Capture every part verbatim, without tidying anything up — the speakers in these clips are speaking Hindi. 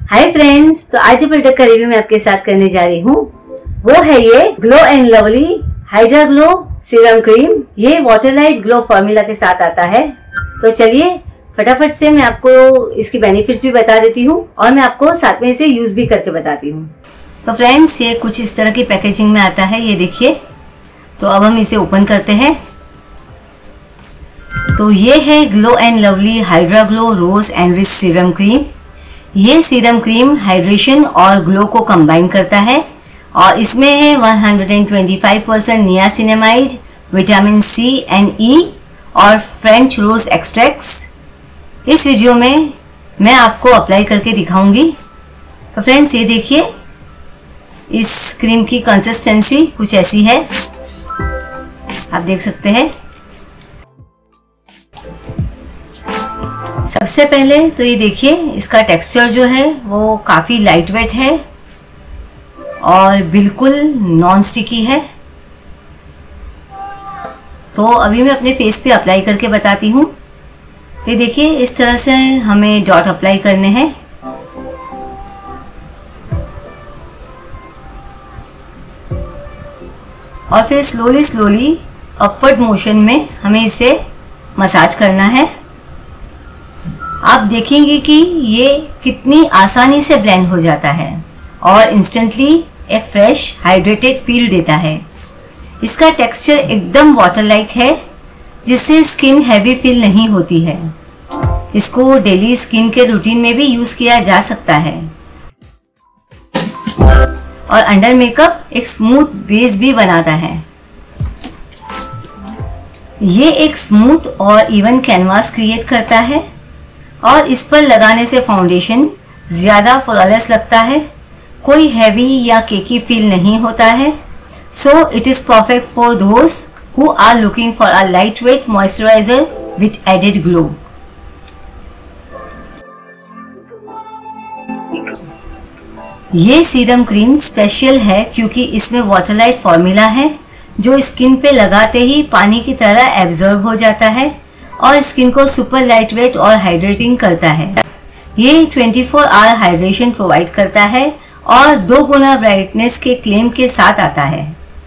हाय फ्रेंड्स, तो आज जो प्रोडक्ट का रिव्यू मैं आपके साथ करने जा रही हूँ वो है ये glow and lovely hydra glow serum cream. ये वाटर लाइट ग्लो फॉर्मूला के साथ आता है। तो चलिए फटाफट से मैं आपको इसकी बेनिफिट्स भी बता देती हूँ और मैं आपको साथ में इसे यूज भी करके बताती हूँ। तो फ्रेंड्स, ये कुछ इस तरह की पैकेजिंग में आता है, ये देखिए। तो अब हम इसे ओपन करते हैं। तो ये है glow and lovely hydra glow rose and rich serum cream. ये सीरम क्रीम हाइड्रेशन और ग्लो को कंबाइन करता है और इसमें है एक सौ पच्चीस percent niacinamide, vitamin C and E और फ्रेंच रोज एक्सट्रैक्ट्स। इस वीडियो में मैं आपको अप्लाई करके दिखाऊंगी। तो फ्रेंड्स, ये देखिए, इस क्रीम की कंसिस्टेंसी कुछ ऐसी है, आप देख सकते हैं। सबसे पहले तो ये देखिए, इसका टेक्सचर जो है वो काफ़ी लाइट वेट है और बिल्कुल नॉन स्टिकी है। तो अभी मैं अपने फेस पे अप्लाई करके बताती हूँ। ये देखिए, इस तरह से हमें डॉट अप्लाई करने हैं। और फिर स्लोली स्लोली अपवर्ड मोशन में हमें इसे मसाज करना है। आप देखेंगे कि ये कितनी आसानी से ब्लेंड हो जाता है और इंस्टेंटली एक फ्रेश हाइड्रेटेड फील देता है। इसका टेक्सचर एकदम वाटर लाइक है, जिससे स्किन हैवी फील नहीं होती है। इसको डेली स्किन के रूटीन में भी यूज किया जा सकता है और अंडर मेकअप एक स्मूथ बेस भी बनाता है। ये एक स्मूथ और इवन कैनवास क्रिएट करता है और इस पर लगाने से फाउंडेशन ज़्यादा फ्लॉलेस लगता है, कोई हैवी या केकी फील नहीं होता है। So it is perfect for those who are looking for a light weight moisturiser with added glow. ये सीरम क्रीम स्पेशल है क्योंकि इसमें वाटर लाइट फॉर्मूला है जो स्किन पे लगाते ही पानी की तरह एब्जॉर्ब हो जाता है और स्किन को सुपर लाइट वेट और हाइड्रेटिंग करता है। ये चौबीस आवर हाइड्रेशन प्रोवाइड करता है और दो गुना ब्राइटनेस के क्लेम के साथ आता है।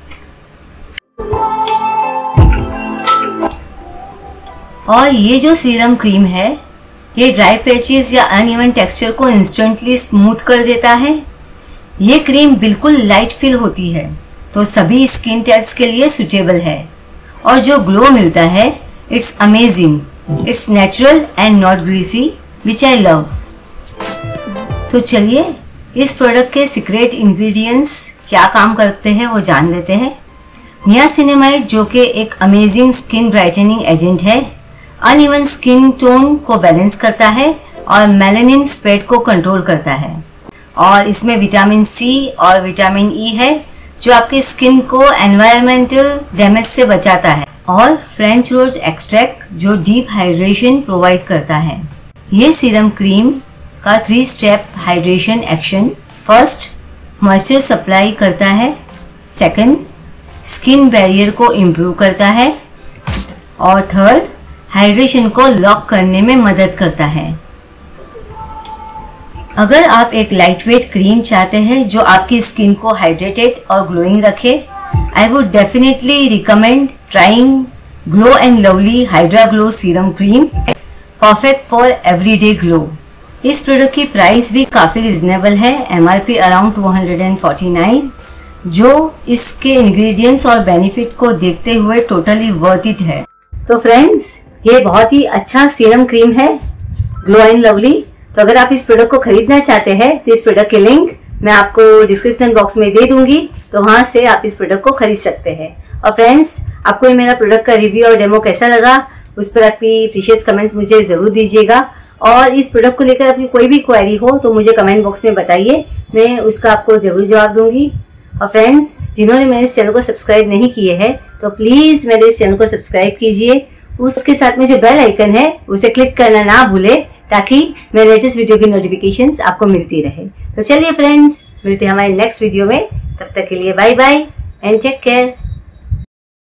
और ये जो सीरम क्रीम है, ये ड्राई पैचेस या अनइवन टेक्सचर को इंस्टेंटली स्मूथ कर देता है। ये क्रीम बिल्कुल लाइट फील होती है, तो सभी स्किन टाइप्स के लिए सुटेबल है। और जो ग्लो मिलता है, it's amazing, it's natural and not greasy, which I love. तो चलिए इस प्रोडक्ट के सीक्रेट इंग्रेडिएंट्स क्या काम करते हैं वो जान लेते हैं। नियासिनामाइड, जो कि एक अमेजिंग स्किन ब्राइटनिंग एजेंट है, अनइवन स्किन टोन को बैलेंस करता है और मेलानिन स्प्रेड को कंट्रोल करता है। और इसमें विटामिन सी और विटामिन ई है जो आपकी स्किन को एनवायरमेंटल डैमेज से बचाता है। और फ्रेंच रोज एक्सट्रैक्ट जो डीप हाइड्रेशन प्रोवाइड करता है। ये सीरम क्रीम का three step hydration action, first moisture supply करता है, सेकंड स्किन बैरियर को इम्प्रूव करता है और थर्ड हाइड्रेशन को लॉक करने में मदद करता है। अगर आप एक लाइटवेट क्रीम चाहते हैं जो आपकी स्किन को हाइड्रेटेड और ग्लोइंग रखे, I would definitely recommend trying Glow and Lovely Hydra Glow Serum Cream, perfect for everyday glow. इस प्रोडक्ट की प्राइस भी काफ़ी रिजनेबल है, M R P around two hundred forty nine, जो इसके इंग्रेडिएंट्स और बेनिफिट को देखते हुए टोटली वर्थ इट है। तो फ्रेंड्स, ये बहुत ही अच्छा सीरम क्रीम है ग्लो एंड लवली। तो अगर आप इस प्रोडक्ट को खरीदना चाहते हैं तो इस प्रोडक्ट के लिंक मैं आपको डिस्क्रिप्शन बॉक्स में दे दूंगी, तो वहां से आप इस प्रोडक्ट को खरीद सकते हैं। और फ्रेंड्स, आपको ये मेरा प्रोडक्ट का रिव्यू और डेमो कैसा लगा, उस पर आपकी प्रीशियस कमेंट्स मुझे जरूर दीजिएगा। और इस प्रोडक्ट को लेकर आपकी कोई भी क्वेरी हो तो मुझे कमेंट बॉक्स में बताइए, मैं उसका आपको जरूर जवाब दूंगी। और फ्रेंड्स, जिन्होंने मेरे इस चैनल को सब्सक्राइब नहीं किए हैं तो प्लीज मेरे इस चैनल को सब्सक्राइब कीजिए। उसके साथ में जो बेल आइकन है उसे क्लिक करना ना भूले, ताकि मेरे लेटेस्ट वीडियो की नोटिफिकेशंस आपको मिलती रहे। तो चलिए फ्रेंड्स, मिलते हैं हमारे नेक्स्ट वीडियो में। तब तक के लिए bye bye and take care.